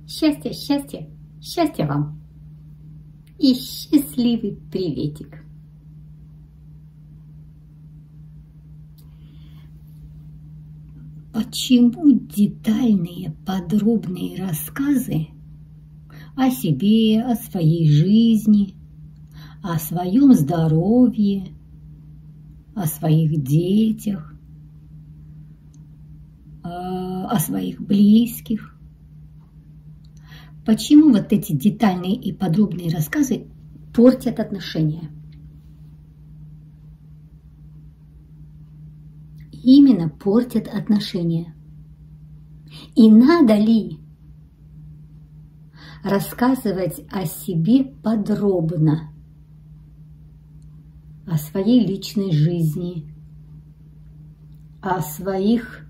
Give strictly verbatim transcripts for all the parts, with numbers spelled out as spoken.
Счастья, счастья, счастья вам и счастливый приветик. Почему детальные, подробные рассказы о себе, о своей жизни, о своем здоровье, о своих детях, о своих близких? Почему вот эти детальные и подробные рассказы портят отношения? Именно портят отношения. И надо ли рассказывать о себе подробно, о своей личной жизни, о своих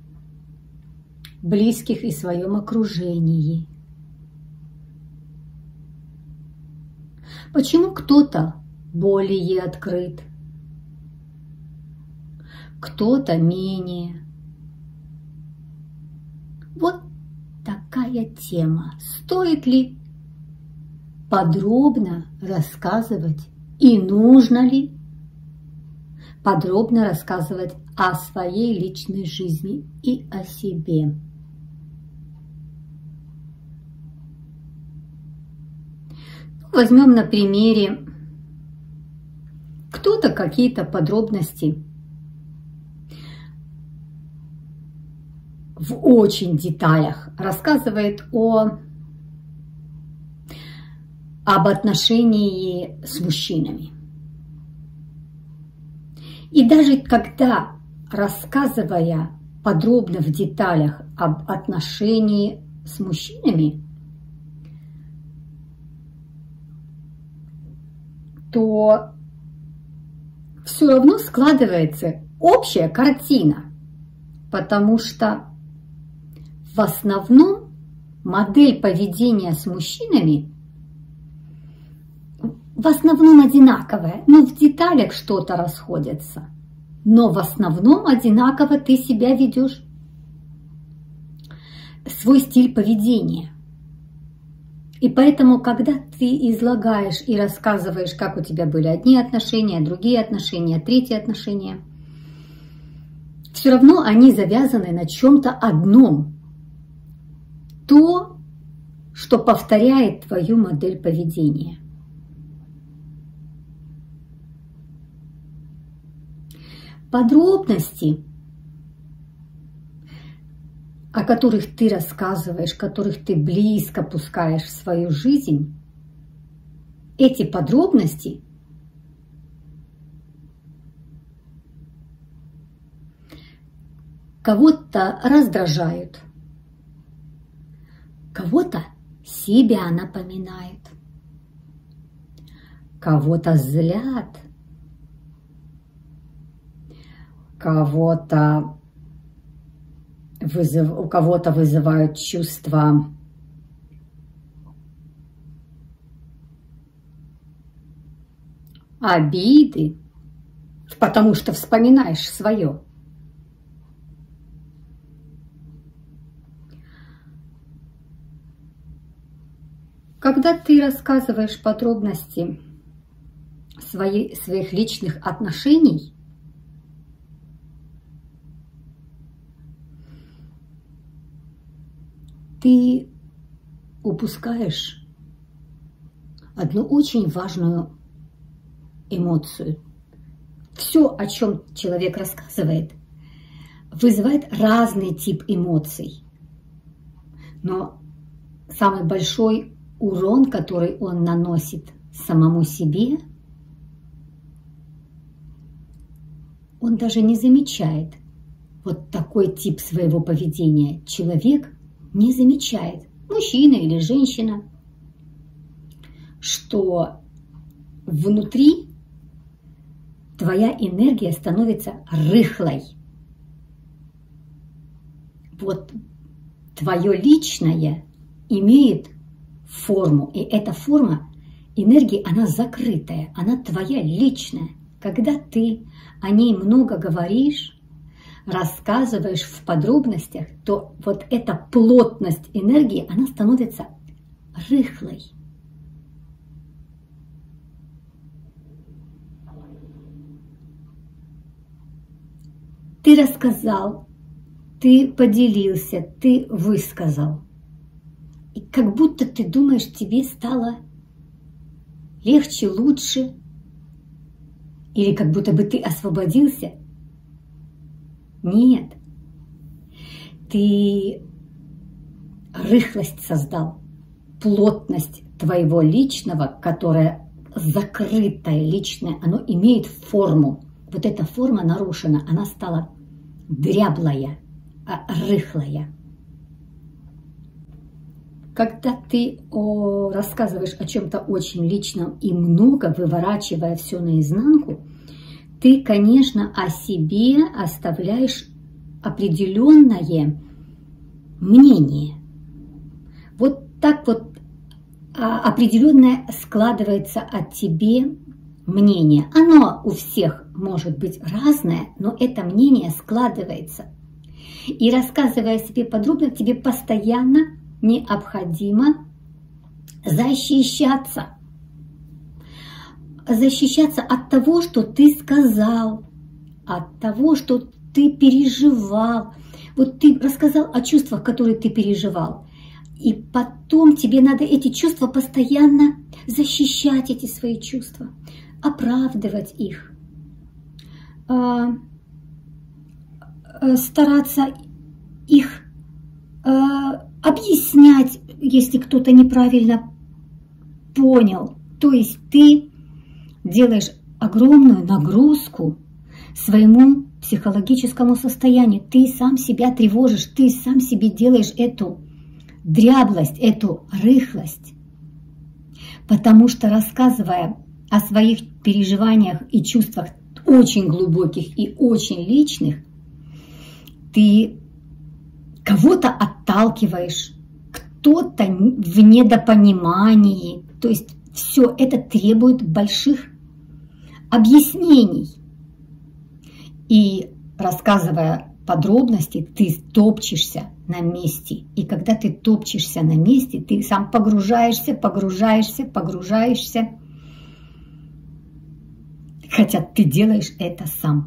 близких и своем окружении? Почему кто-то более открыт, кто-то менее? Вот такая тема. Стоит ли подробно рассказывать и нужно ли подробно рассказывать о своей личной жизни и о себе? Возьмем на примере, кто-то какие-то подробности в очень деталях рассказывает о, об отношении с мужчинами. И даже когда, рассказывая подробно в деталях об отношении с мужчинами, то все равно складывается общая картина, потому что в основном модель поведения с мужчинами в основном одинаковая, но в деталях что-то расходится, но в основном одинаково ты себя ведешь, свой стиль поведения. И поэтому, когда ты излагаешь и рассказываешь, как у тебя были одни отношения, другие отношения, третьи отношения, все равно они завязаны на чем-то одном. То, что повторяет твою модель поведения. Подробности, о которых ты рассказываешь, которых ты близко пускаешь в свою жизнь, эти подробности кого-то раздражают, кого-то себя напоминает, кого-то злят, кого-то вызыв... у кого-то вызывают чувства обиды, потому что вспоминаешь свое. Когда ты рассказываешь подробности своей, своих личных отношений, ты упускаешь одну очень важную эмоцию. Все, о чем человек рассказывает, вызывает разный тип эмоций. Но самый большой урон, который он наносит самому себе, он даже не замечает вот такой тип своего поведения. Человек не замечает, мужчина или женщина, что внутри твоя энергия становится рыхлой. Вот твое личное имеет форму, и эта форма энергии, она закрытая, она твоя личная. Когда ты о ней много говоришь, рассказываешь в подробностях, то вот эта плотность энергии, она становится рыхлой. Ты рассказал, ты поделился, ты высказал. И как будто ты думаешь, тебе стало легче, лучше, или как будто бы ты освободился. Нет. Ты рыхлость создал, плотность твоего личного, которая закрытая, личная, оно имеет форму. Вот эта форма нарушена, она стала дряблая, рыхлая. Когда ты о, рассказываешь о чем-то очень личном и много, выворачивая все наизнанку, ты, конечно, о себе оставляешь определенное мнение. Вот так вот определенное складывается о тебе мнение. Оно у всех может быть разное, но это мнение складывается. И рассказывая о себе подробно, тебе постоянно необходимо защищаться. Защищаться от того, что ты сказал, от того, что ты переживал. Вот ты рассказал о чувствах, которые ты переживал. И потом тебе надо эти чувства постоянно защищать, эти свои чувства, оправдывать их, стараться их объяснять, если кто-то неправильно понял. То есть ты делаешь огромную нагрузку своему психологическому состоянию. Ты сам себя тревожишь, ты сам себе делаешь эту дряблость, эту рыхлость. Потому что, рассказывая о своих переживаниях и чувствах очень глубоких и очень личных, ты кого-то отталкиваешь, кто-то в недопонимании. То есть все это требует больших объяснений. И рассказывая подробности, ты топчешься на месте. И когда ты топчешься на месте, ты сам погружаешься, погружаешься, погружаешься. Хотя ты делаешь это сам.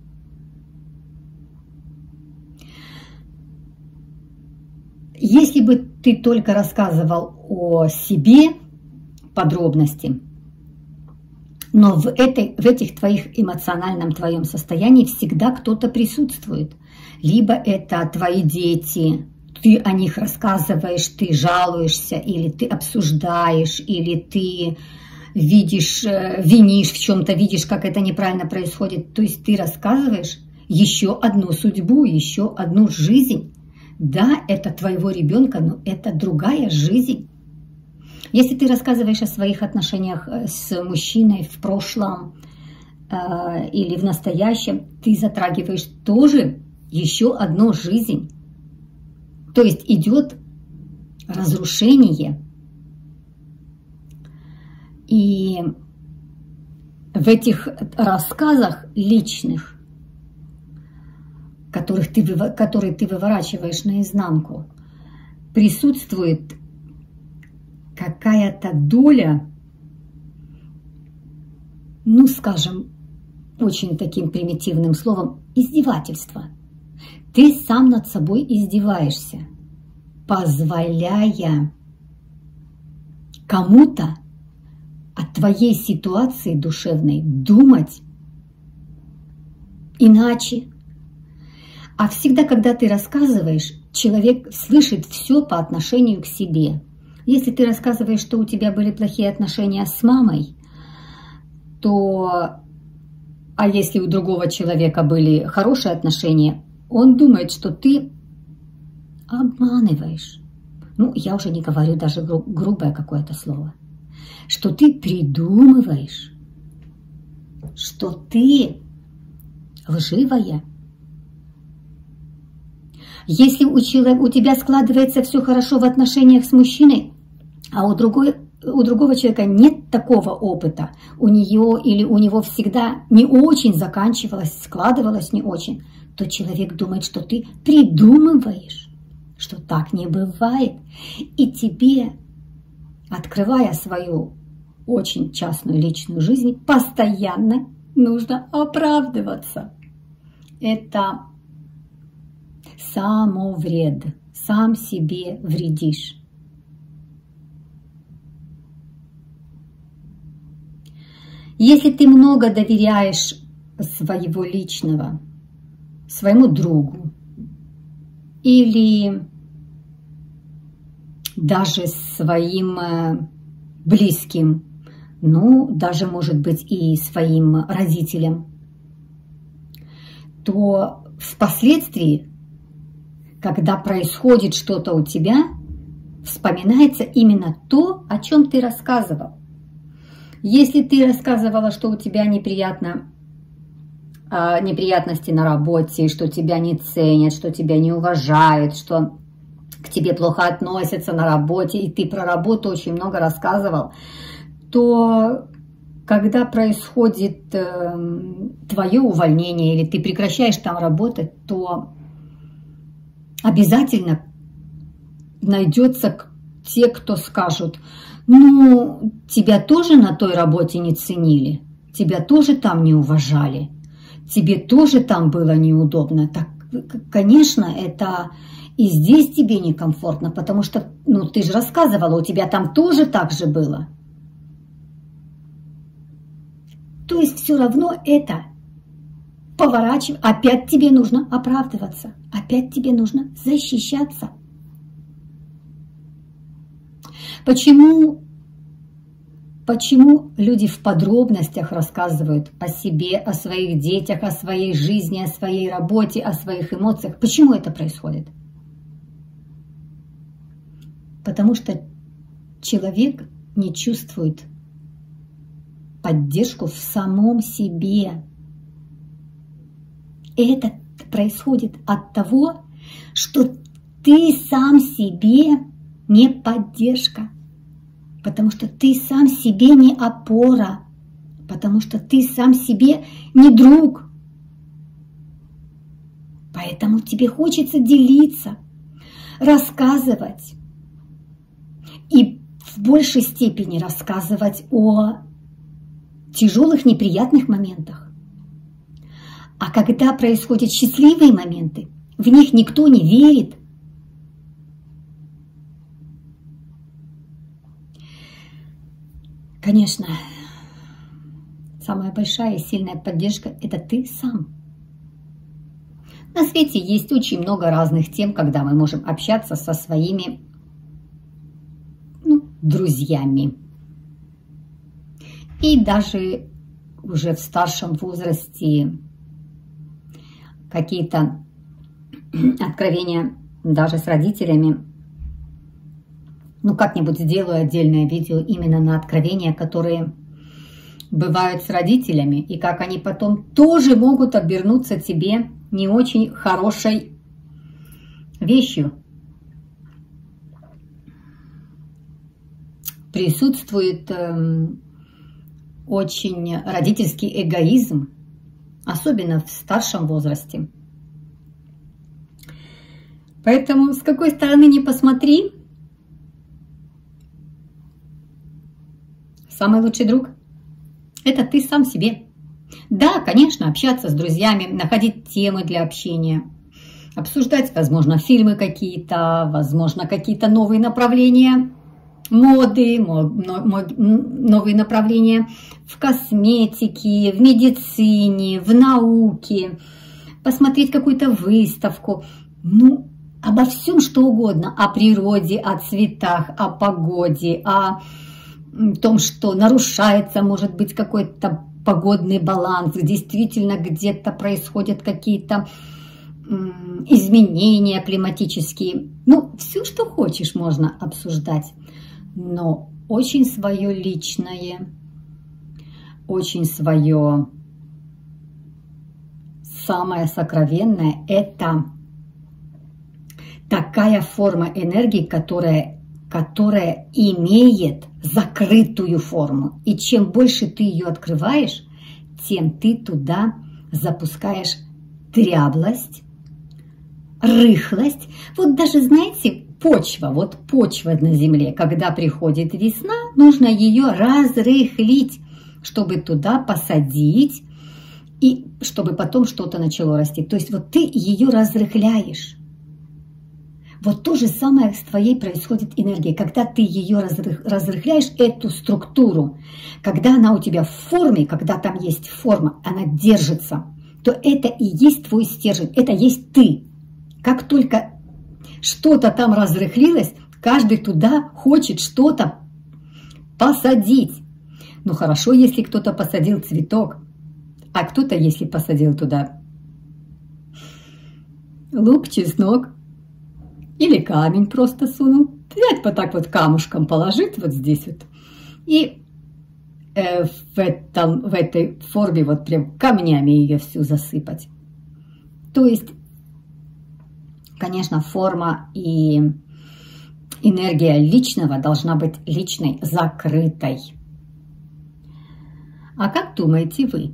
Если бы ты только рассказывал о себе подробности, но в, этой, в этих твоих эмоциональном твоем состоянии всегда кто-то присутствует. Либо это твои дети, ты о них рассказываешь, ты жалуешься, или ты обсуждаешь, или ты видишь, винишь в чем-то, видишь, как это неправильно происходит. То есть ты рассказываешь еще одну судьбу, еще одну жизнь. Да, это твоего ребенка, но это другая жизнь. Если ты рассказываешь о своих отношениях с мужчиной в прошлом э, или в настоящем, ты затрагиваешь тоже еще одну жизнь. То есть идет разрушение. И в этих рассказах личных, которых ты, которые ты выворачиваешь наизнанку, присутствует какая-то доля, ну, скажем, очень таким примитивным словом, издевательства. Ты сам над собой издеваешься, позволяя кому-то о твоей ситуации душевной думать иначе. А всегда, когда ты рассказываешь, человек слышит все по отношению к себе. Если ты рассказываешь, что у тебя были плохие отношения с мамой, то, а если у другого человека были хорошие отношения, он думает, что ты обманываешь. Ну, я уже не говорю даже гру- грубое какое-то слово. Что ты придумываешь, что ты лживая. Если у, человека, у тебя складывается все хорошо в отношениях с мужчиной, а у, другой, у другого человека нет такого опыта, у нее или у него всегда не очень заканчивалось, складывалось не очень, то человек думает, что ты придумываешь, что так не бывает. И тебе, открывая свою очень частную личную жизнь, постоянно нужно оправдываться. Это самовред, сам себе вредишь. Если ты много доверяешь своего личного, своему другу или даже своим близким, ну, даже, может быть, и своим родителям, то впоследствии, когда происходит что-то у тебя, вспоминается именно то, о чем ты рассказывал. Если ты рассказывала, что у тебя неприятно, э, неприятности на работе, что тебя не ценят, что тебя не уважают, что к тебе плохо относятся на работе, и ты про работу очень много рассказывал, то когда происходит э, твое увольнение или ты прекращаешь там работать, то обязательно найдется те, кто скажут: ну, тебя тоже на той работе не ценили, тебя тоже там не уважали, тебе тоже там было неудобно. Так, конечно, это и здесь тебе некомфортно, потому что, ну, ты же рассказывала, у тебя там тоже так же было. То есть все равно это поворачивать, опять тебе нужно оправдываться, опять тебе нужно защищаться. Почему, почему люди в подробностях рассказывают о себе, о своих детях, о своей жизни, о своей работе, о своих эмоциях? Почему это происходит? Потому что человек не чувствует поддержку в самом себе. Это происходит от того, что ты сам себе не поддержка, потому что ты сам себе не опора, потому что ты сам себе не друг. Поэтому тебе хочется делиться, рассказывать и в большей степени рассказывать о тяжелых, неприятных моментах. А когда происходят счастливые моменты, в них никто не верит. Конечно, самая большая и сильная поддержка – это ты сам. На свете есть очень много разных тем, когда мы можем общаться со своими, ну, друзьями. И даже уже в старшем возрасте какие-то откровения даже с родителями. Ну, как-нибудь сделаю отдельное видео именно на откровения, которые бывают с родителями, и как они потом тоже могут обернуться тебе не очень хорошей вещью. Присутствует э, очень родительский эгоизм, особенно в старшем возрасте. Поэтому с какой стороны ни посмотри, самый лучший друг – это ты сам себе. Да, конечно, общаться с друзьями, находить темы для общения, обсуждать, возможно, фильмы какие-то, возможно, какие-то новые направления моды, новые направления в косметике, в медицине, в науке, посмотреть какую-то выставку, ну, обо всем, что угодно, о природе, о цветах, о погоде, о том, что нарушается, может быть, какой-то погодный баланс, действительно где-то происходят какие-то изменения климатические. Ну, все, что хочешь, можно обсуждать, но очень свое личное, очень свое самое сокровенное – это такая форма энергии, которая, которая имеет закрытую форму. И чем больше ты ее открываешь, тем ты туда запускаешь дряблость, рыхлость. Вот даже, знаете, почва, вот почва на земле, когда приходит весна, нужно ее разрыхлить, чтобы туда посадить, и чтобы потом что-то начало расти. То есть вот ты ее разрыхляешь. Вот то же самое с твоей происходит энергией. Когда ты ее разрыхляешь, эту структуру, когда она у тебя в форме, когда там есть форма, она держится, то это и есть твой стержень, это есть ты. Как только что-то там разрыхлилось, каждый туда хочет что-то посадить. Ну хорошо, если кто-то посадил цветок, а кто-то, если посадил туда лук, чеснок или камень просто сунул. Взять вот так вот камушком положить вот здесь вот. И э, в, этом, в этой форме вот прям камнями ее всю засыпать. То есть, конечно, форма и энергия личного должна быть личной, закрытой. А как думаете вы?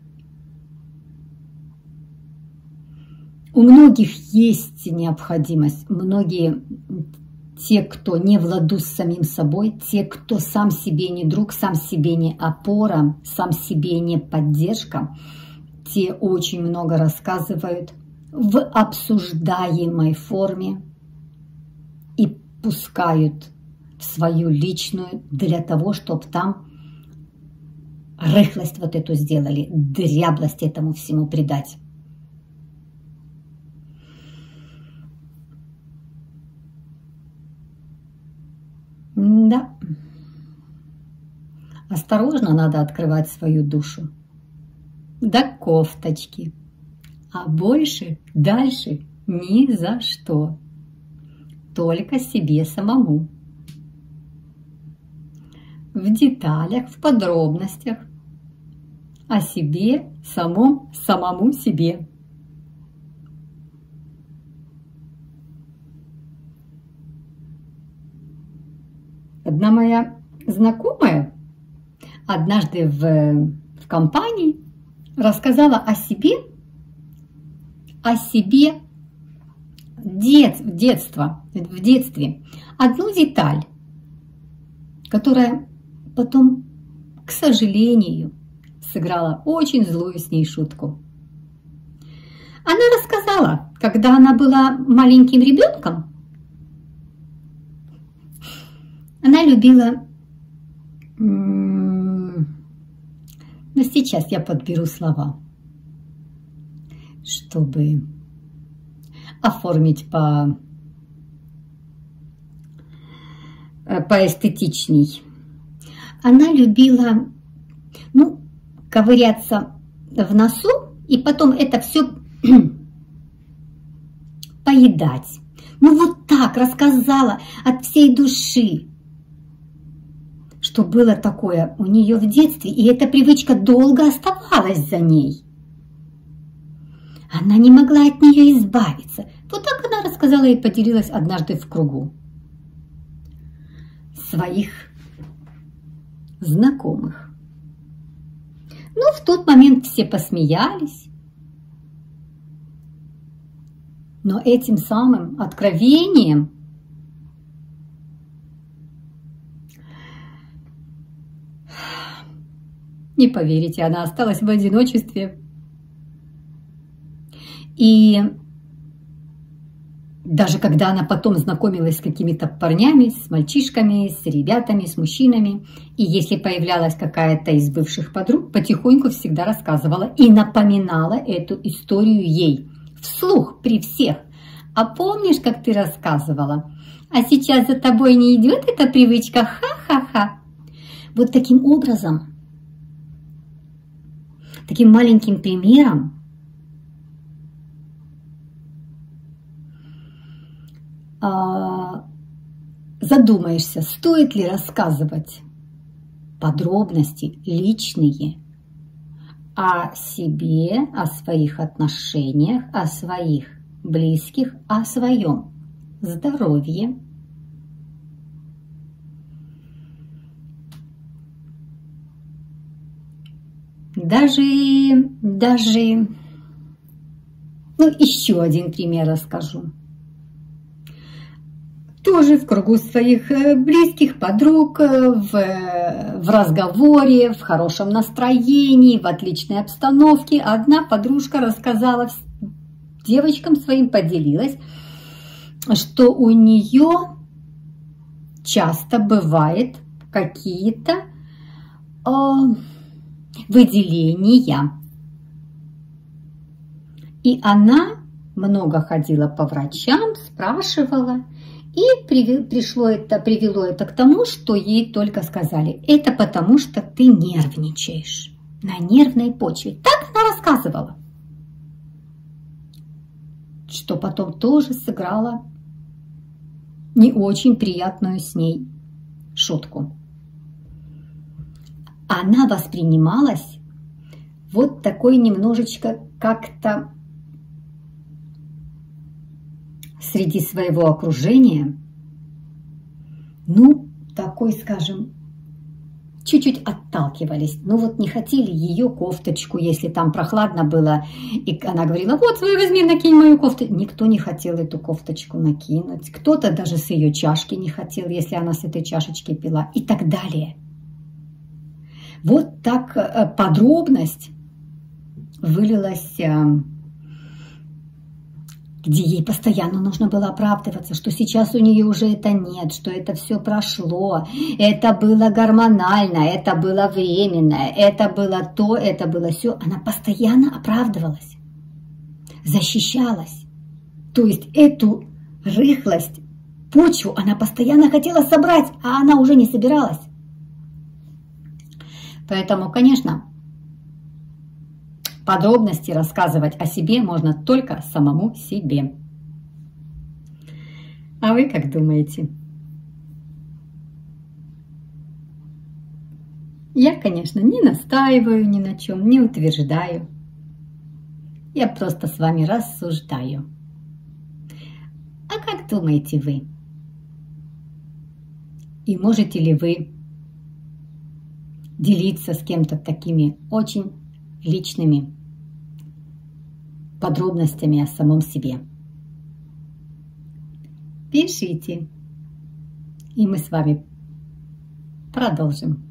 У многих есть необходимость, многие, те, кто не в ладу с самим собой, те, кто сам себе не друг, сам себе не опора, сам себе не поддержка, те очень много рассказывают в обсуждаемой форме и пускают в свою личную для того, чтобы там рыхлость вот эту сделали, дряблость этому всему придать. Да. Осторожно надо открывать свою душу. До кофточки. А больше, дальше ни за что. Только себе самому. В деталях, в подробностях. О себе, самом, самому себе. Одна моя знакомая однажды в, в компании рассказала о себе, о себе дет, в, детство, в детстве одну деталь, которая потом, к сожалению, сыграла очень злую с ней шутку. Она рассказала, когда она была маленьким ребенком, она любила, но сейчас я подберу слова, чтобы оформить по, поэстетичней. Она любила, ну, ковыряться в носу и потом это все поедать. Ну вот так рассказала от всей души, что было такое у нее в детстве, и эта привычка долго оставалась за ней. Она не могла от нее избавиться. Вот так она рассказала и поделилась однажды в кругу своих знакомых. Ну, в тот момент все посмеялись, но этим самым откровением не поверите, она осталась в одиночестве. И даже когда она потом знакомилась с какими-то парнями, с мальчишками, с ребятами, с мужчинами, и если появлялась какая-то из бывших подруг, потихоньку всегда рассказывала и напоминала эту историю ей вслух при всех. А помнишь, как ты рассказывала? А сейчас за тобой не идет эта привычка? Ха-ха-ха. Вот таким образом, таким маленьким примером задумаешься, стоит ли рассказывать подробности личные о себе, о своих отношениях, о своих близких, о своем здоровье. Даже, даже Ну, еще один пример расскажу. Тоже в кругу своих близких подруг, в, в разговоре, в хорошем настроении, в отличной обстановке. Одна подружка рассказала, девочкам своим поделилась, что у нее часто бывает какие-то э, выделения. И она много ходила по врачам, спрашивала. И пришло это, привело это к тому, что ей только сказали: это потому, что ты нервничаешь на нервной почве. Так она рассказывала. Что потом тоже сыграло не очень приятную с ней шутку. Она воспринималась вот такой немножечко как-то среди своего окружения, ну, такой, скажем, чуть-чуть отталкивались. Ну, вот не хотели ее кофточку, если там прохладно было, и она говорила: вот, возьми, накинь мою кофту. Никто не хотел эту кофточку накинуть. Кто-то даже с ее чашки не хотел, если она с этой чашечки пила, и так далее. Вот так подробность вылилась, где ей постоянно нужно было оправдываться, что сейчас у нее уже это нет, что это все прошло, это было гормонально, это было временное, это было то, это было все. Она постоянно оправдывалась, защищалась. То есть эту рыхлость, почву она постоянно хотела собрать, а она уже не собиралась. Поэтому, конечно, подробности рассказывать о себе можно только самому себе. А вы как думаете? Я, конечно, не настаиваю ни на чем, не утверждаю. Я просто с вами рассуждаю. А как думаете вы? И можете ли вы делиться с кем-то такими очень личными подробностями о самом себе? Пишите, и мы с вами продолжим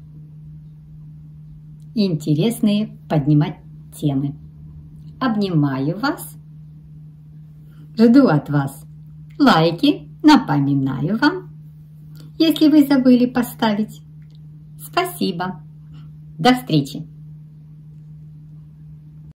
интересные поднимать темы. Обнимаю вас, жду от вас лайки, напоминаю вам, если вы забыли поставить. Спасибо. До встречи!